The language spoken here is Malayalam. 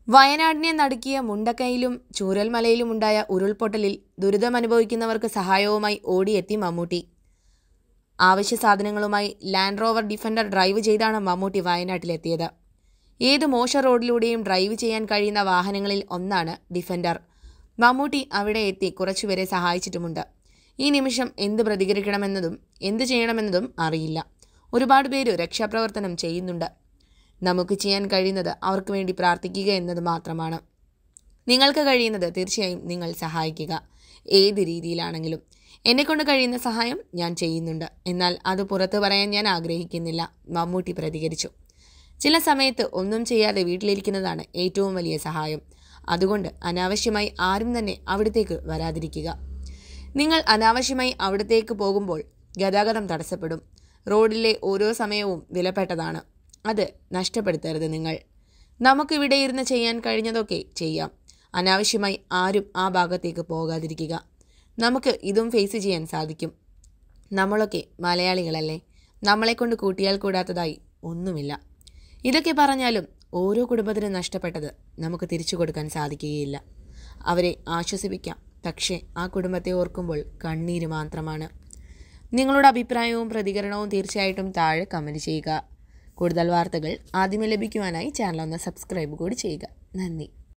വയനാടിനെ നടുക്കിയ മുണ്ടക്കയിലും ചൂരൽമലയിലുമുണ്ടായ ഉരുൾപൊട്ടലിൽ ദുരിതമനുഭവിക്കുന്നവർക്ക് സഹായവുമായി ഓടിയെത്തി മമ്മൂട്ടി. ആവശ്യ സാധനങ്ങളുമായി ലാൻഡ് റോവർ ഡിഫൻഡർ ഡ്രൈവ് ചെയ്താണ് മമ്മൂട്ടി വയനാട്ടിലെത്തിയത്. ഏത് മോശ റോഡിലൂടെയും ഡ്രൈവ് ചെയ്യാൻ കഴിയുന്ന വാഹനങ്ങളിൽ ഒന്നാണ് ഡിഫൻഡർ. മമ്മൂട്ടി അവിടെ എത്തി കുറച്ചുപേരെ സഹായിച്ചിട്ടുമുണ്ട്. ഈ നിമിഷം എന്ത് പ്രതികരിക്കണമെന്നതും എന്ത് ചെയ്യണമെന്നതും അറിയില്ല. ഒരുപാട് പേര് രക്ഷാപ്രവർത്തനം ചെയ്യുന്നുണ്ട്. നമുക്ക് ചെയ്യാൻ കഴിയുന്നത് അവർക്ക് വേണ്ടി പ്രാർത്ഥിക്കുക എന്നത് മാത്രമാണ്. നിങ്ങൾക്ക് കഴിയുന്നത് തീർച്ചയായും നിങ്ങൾ സഹായിക്കുക, ഏത് രീതിയിലാണെങ്കിലും. എന്നെക്കൊണ്ട് കഴിയുന്ന സഹായം ഞാൻ ചെയ്യുന്നുണ്ട്, എന്നാൽ അത് പുറത്തു പറയാൻ ഞാൻ ആഗ്രഹിക്കുന്നില്ല, മമ്മൂട്ടി പ്രതികരിച്ചു. ചില സമയത്ത് ഒന്നും ചെയ്യാതെ വീട്ടിലിരിക്കുന്നതാണ് ഏറ്റവും വലിയ സഹായം. അതുകൊണ്ട് അനാവശ്യമായി ആരും തന്നെ അവിടത്തേക്ക് വരാതിരിക്കുക. നിങ്ങൾ അനാവശ്യമായി അവിടത്തേക്ക് പോകുമ്പോൾ ഗതാഗതം തടസ്സപ്പെടും. റോഡിലെ ഓരോ സമയവും വിലപ്പെട്ടതാണ്. അത് നഷ്ടപ്പെടുത്തരുത് നിങ്ങൾ. നമുക്കിവിടെ ഇരുന്ന് ചെയ്യാൻ കഴിഞ്ഞതൊക്കെ ചെയ്യാം. അനാവശ്യമായി ആരും ആ ഭാഗത്തേക്ക് പോകാതിരിക്കുക. നമുക്ക് ഇതും ഫേസ് ചെയ്യാൻ സാധിക്കും. നമ്മളൊക്കെ മലയാളികളല്ലേ, നമ്മളെക്കൊണ്ട് കൂട്ടിയാൽ കൂടാത്തതായി ഒന്നുമില്ല. ഇതൊക്കെ പറഞ്ഞാലും ഓരോ കുടുംബത്തിനും നഷ്ടപ്പെട്ടത് നമുക്ക് തിരിച്ചു കൊടുക്കാൻ സാധിക്കുകയില്ല. അവരെ ആശ്വസിപ്പിക്കാം, പക്ഷേ ആ കുടുംബത്തെ ഓർക്കുമ്പോൾ കണ്ണീര് മാത്രമാണ്. നിങ്ങളുടെ അഭിപ്രായവും പ്രതികരണവും തീർച്ചയായിട്ടും താഴെ കമൻറ്റ് ചെയ്യുക. കൂടുതൽ വാർത്തകൾ ആദ്യമേ ലഭിക്കുവാനായി ചാനൽ ഒന്ന് സബ്സ്ക്രൈബ് കൂടി ചെയ്യുക. നന്ദി.